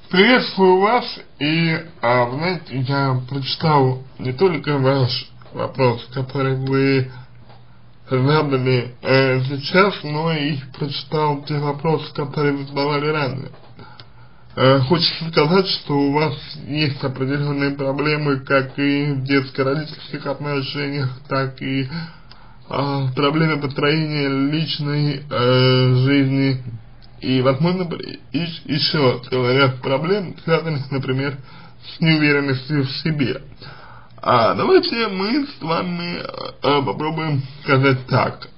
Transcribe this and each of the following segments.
Приветствую вас, и, вы знаете, я прочитал не только ваш вопрос, который вы задали сейчас, но и прочитал те вопросы, которые вы задавали ранее. Хочется сказать, что у вас есть определенные проблемы как и в детско-родительских отношениях, так и проблемы построения личной жизни. И, возможно, еще целый ряд проблем, связанных, например, с неуверенностью в себе. Давайте мы с вами попробуем сказать так.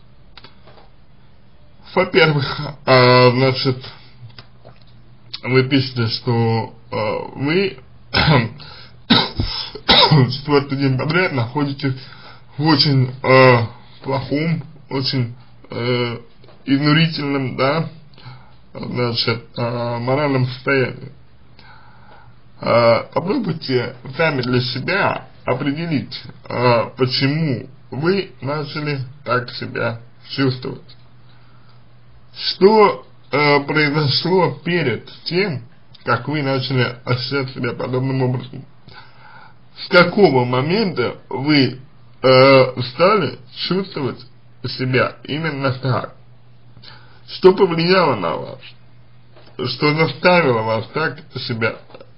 Во-первых, значит, вы пишете, что вы 4-й день подряд находитесь в очень плохом, очень изнурительном, да, значит, моральном состоянии. Попробуйте сами для себя определить, почему вы начали так себя чувствовать. Что произошло перед тем, как вы начали ощущать себя подобным образом? С какого момента вы стали чувствовать себя именно так? Что повлияло на вас? Что заставило вас так себя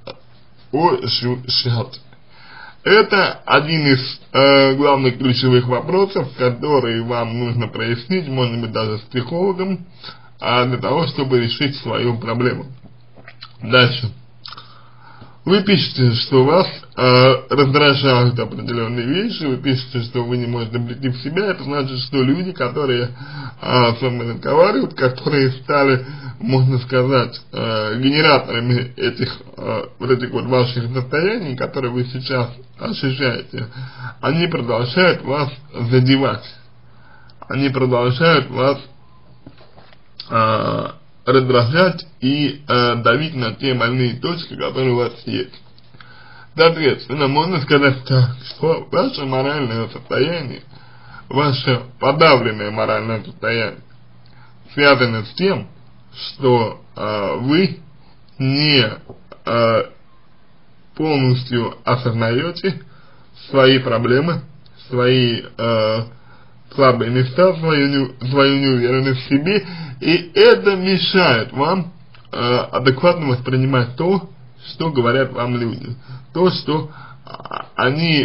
ощущать? Это один из главных ключевых вопросов, которые вам нужно прояснить, может быть даже с психологом, для того, чтобы решить свою проблему. Дальше. Вы пишете, что вас раздражают определенные вещи, вы пишете, что вы не можете прийти в себя, это значит, что люди, которые с вами разговаривают, которые стали, можно сказать, генераторами этих вот ваших состояний, которые вы сейчас ощущаете, они продолжают вас задевать, они продолжают вас раздражать и давить на те больные точки, которые у вас есть. Соответственно, можно сказать так, что ваше моральное состояние, ваше подавленное моральное состояние связано с тем, что вы не полностью осознаете свои проблемы, свои слабые места, свою неуверенность в себе, и это мешает вам адекватно воспринимать то, что говорят вам люди, то, что они,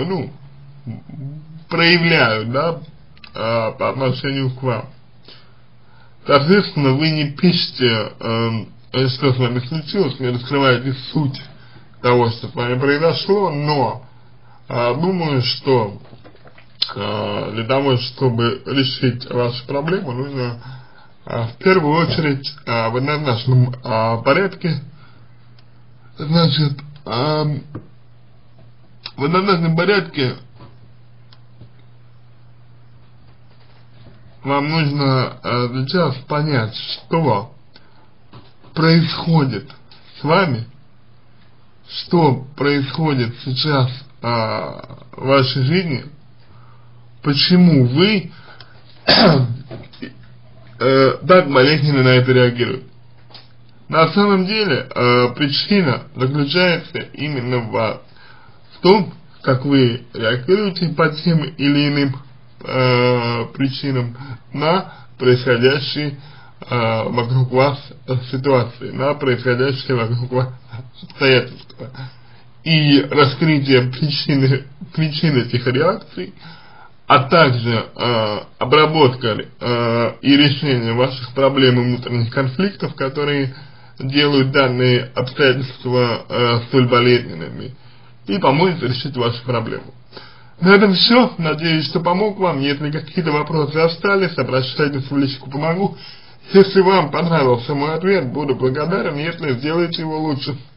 проявляют, да, по отношению к вам. Соответственно, вы не пишете, что с вами случилось, не раскрываете суть того, что с вами произошло, но думаю, что для того, чтобы решить вашу проблему, нужно в первую очередь в однозначном порядке, значит, в однозначном порядке вам нужно сейчас понять, что происходит с вами, что происходит сейчас в вашей жизни, почему вы так болезненно на это реагируете. На самом деле причина заключается именно в том, как вы реагируете по тем или иным причинам на происходящие вокруг вас ситуации, на происходящие вокруг вас обстоятельства. И раскрытие причин этих реакций, а также обработка и решение ваших проблем и внутренних конфликтов, которые делают данные обстоятельства столь болезненными, и поможет решить вашу проблему. На этом все. Надеюсь, что помог вам. Если какие-то вопросы остались, обращайтесь в личку «Помогу». Если вам понравился мой ответ, буду благодарен, если сделаете его лучше.